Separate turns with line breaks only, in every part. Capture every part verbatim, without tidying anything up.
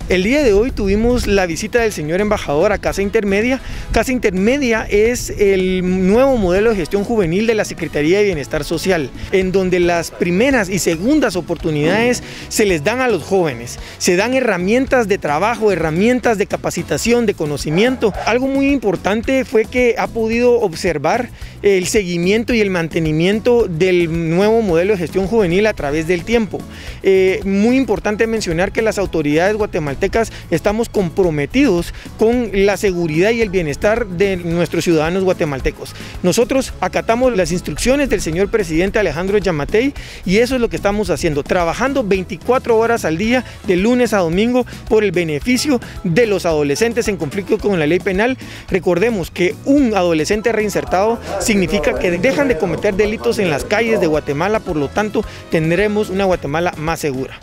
El día de hoy tuvimos la visita del señor embajador a Casa Intermedia. Casa Intermedia es el nuevo modelo de gestión juvenil de la Secretaría de Bienestar Social, en donde las primeras y segundas oportunidades se les dan a los jóvenes. Se dan herramientas de trabajo, herramientas de capacitación, de conocimiento. Algo muy importante fue que ha podido observar el seguimiento y el mantenimiento del nuevo modelo de gestión juvenil a través del tiempo. Eh, muy importante mencionar que las autoridades guatemaltecas estamos comprometidos con la seguridad y el bienestar de nuestros ciudadanos guatemaltecos. Nosotros acatamos las instrucciones del señor presidente Alejandro Yamatei y eso es lo que estamos haciendo, trabajando veinticuatro horas al día, de lunes a domingo, por el beneficio de los adolescentes en conflicto con la ley penal. Recordemos que un adolescente reinsertado significa que dejan de cometer delitos en las calles de Guatemala, por lo tanto tendremos una Guatemala más segura.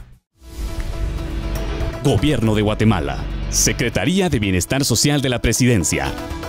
Gobierno de Guatemala, Secretaría de Bienestar Social de la Presidencia.